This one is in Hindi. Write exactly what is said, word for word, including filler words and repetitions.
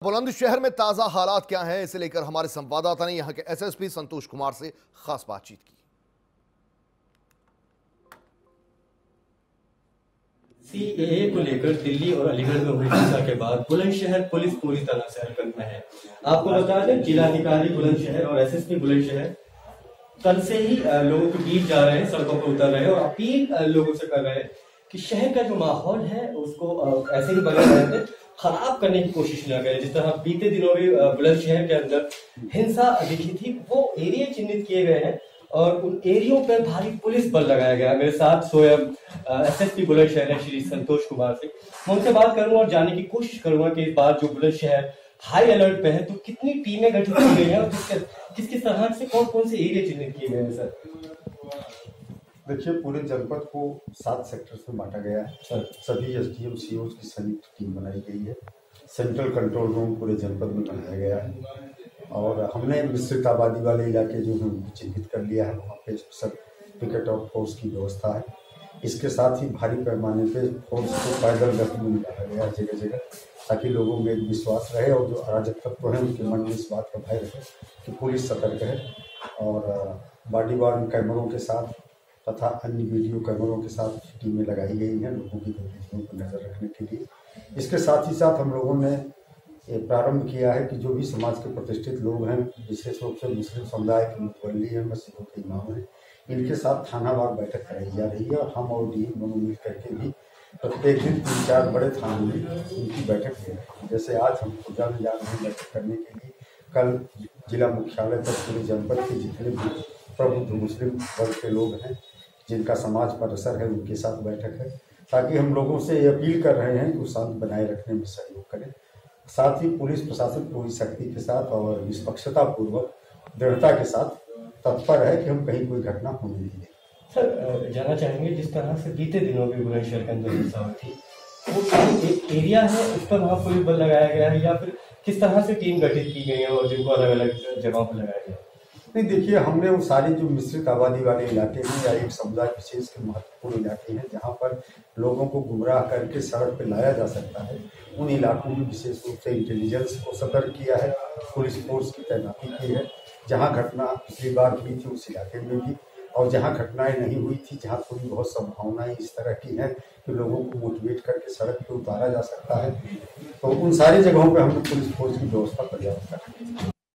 बुलंदशहर में ताजा हालात क्या हैं, इसे लेकर हमारे संवाददाता ने यहां के एसएसपी संतोष कुमार से खास बातचीत की। सीएए को लेकर दिल्ली और अलीगढ़ में हुई हिंसा के बाद बुलंदशहर पुलिस पूरी तरह से हरकत में है। आपको बता दें, जिलाधिकारी बुलंदशहर और एसएसपी बुलंदशहर कल से ही लोगों के बीच जा रहे हैं, सड़कों पर उतर रहे हैं और अपील लोगों से कर रहे हैं कि शहर का जो माहौल है उसको ऐसे ही बने रहते खराब करने की कोशिश न करें। जिस तरह बीते दिनों में बुलंदशहर के अंदर हिंसा दिखी थी, वो एरिया चिन्हित किए गए हैं और उन एरियो पर भारी पुलिस बल लगाया गया। मेरे साथ स्वयं एसएसपी बुलंदशहर है श्री संतोष कुमार से, मैं उनसे बात करूंगा और जानने की कोशिश करूंगा कि इस बार जो बुलंदशहर हाई अलर्ट पे है तो कितनी टीमें गठित की गई हैं और किस किस तरह से कौन कौन से एरिया चिन्हित किए गए हैं। सर देखिए, पूरे जनपद को सात सेक्टर्स में बांटा गया है सर। सभी एसडीएम सीओ की संयुक्त टीम बनाई गई है। सेंट्रल कंट्रोल रूम पूरे जनपद में बनाया गया है और हमने मिश्रित आबादी वाले इलाके जो हैं उनको चिन्हित कर लिया है। वहाँ पे सब पिकेट और फोर्स की व्यवस्था है। इसके साथ ही भारी पैमाने पे फोर्स को पैदल गति में निकाला गया है जगह जगह, ताकि लोगों में एक विश्वास रहे और जो अराजक तत्व हैं उनके मन में इस बात का भय रहे कि पुलिस सतर्क है। और बॉडी वार्न कैमरों के साथ तथा अन्य वीडियो कैमरों के साथ टीमें लगाई गई हैं लोगों की गतिविधियों पर नज़र रखने के लिए। इसके साथ ही साथ हम लोगों ने प्रारंभ किया है कि जो भी समाज के प्रतिष्ठित लोग हैं, विशेष रूप से मुस्लिम समुदाय के मुतवल्ली हैं, मस्जिदों के इमाम हैं, इनके साथ थानावार बैठक कराई जा रही है। और हम और डीएम दोनों मिल करके भी प्रत्येक दिन तीन चार बड़े थानों में उनकी बैठक ले रहे हैं। जैसे आज हम पूजा में जा रहे हैं बैठक करने के लिए, कल जिला मुख्यालय तक पूरे जनपद के जितने भी प्रबुद्ध मुस्लिम वर्ग के लोग हैं जिनका समाज पर असर है उनके साथ बैठक है, ताकि हम लोगों से ये अपील कर रहे हैं कि वो शांति बनाए रखने में सहयोग करें। साथ ही पुलिस प्रशासन पूरी शक्ति के साथ और निष्पक्षता पूर्वक दृढ़ता के साथ तत्पर है कि हम कहीं कोई घटना होने नहीं दें। सर, जानना चाहेंगे जिस तरह से बीते दिनों में बुलंदशहर के अंदर हिंसा हुई थी, वो एक एरिया है उस पर वहाँ पुलिस बल लगाया गया है या फिर किस तरह से टीम गठित की गई है और जिनको अलग अलग जगहों पर लगाया गया? नहीं, देखिए, हमने वो सारी जो मिश्रित आबादी वाले इलाके हैं या एक समुदाय विशेष के महत्वपूर्ण इलाके हैं जहाँ पर लोगों को गुमराह करके सड़क पर लाया जा सकता है, उन इलाकों में विशेष रूप से इंटेलिजेंस को सतर्क किया है, पुलिस फोर्स की तैनाती की है। जहाँ घटना पिछली बार हुई थी उस इलाके में भी, और जहाँ घटनाएं नहीं हुई थी, जहाँ थोड़ी बहुत संभावनाएं इस तरह की हैं कि लोगों को मोटिवेट करके सड़क पर उतारा जा सकता है, तो उन सारी जगहों पर हमने पुलिस फोर्स की व्यवस्था पर्याप्त कर